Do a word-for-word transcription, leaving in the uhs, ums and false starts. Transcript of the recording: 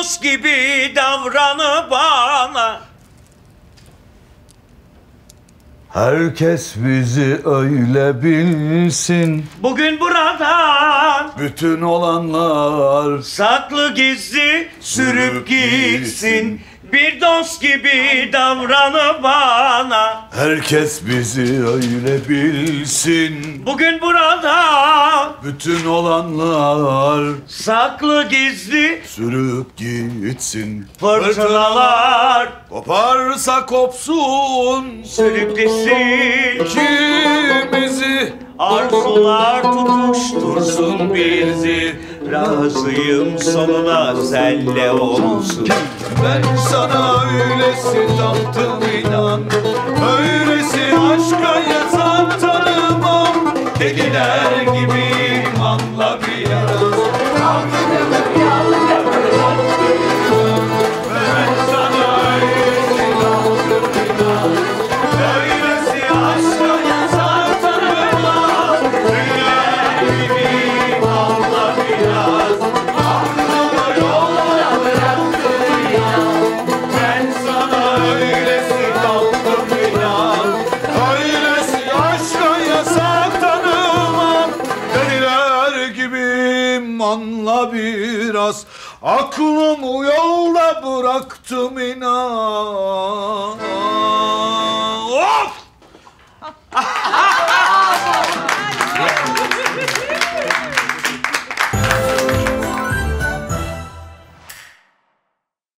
dost gibi davranı bana. Herkes bizi öyle bilsin. Bugün buradan Bütün olanlar saklı gizli sürüp gitsin. Bir dost gibi davranı bana. herkes bizi öyle bilsin. Bugün burada Bütün olanlar saklı gizli sürüp gitsin. fırtınalar Koparsa kopsun sürüklesin. ikimizi, Arzular tutuştursun bizi. Razıyım sonuna senle olsun. ben sana öylesi taptım inan. Öylesi aşka yazan tanımam. Deliler gibiyim anla biraz. Ben sana öylesi taptım inan. Öylesi aşka yazan tanımam. Deliler gibiyim anla biraz. Aklımı yola bıraktım inan. Ben sana öylesi taptım inan. Öylesi aşka yasak tanımam. Deliler gibiyim anla biraz. Aklımı yolda bıraktım inan.